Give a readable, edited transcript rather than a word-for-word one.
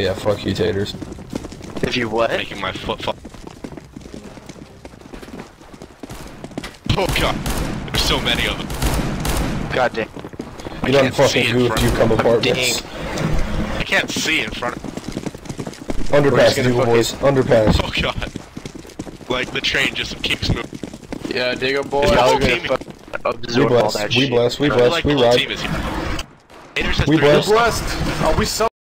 Yeah, fuck you, taters. If you what? Making my foot fall. Oh god, there's so many of them. God damn. You done fucking goofed, you come apartments. I can't see in front of Underpass, Eagle boys. Underpass. Oh god. Like, the train just keeps moving. Yeah, Digga boy. Is the whole team Absorb all that shit. We bless, we like bless, the we whole ride. team is here. Haters has We three blessed. of them. Blessed. Are we so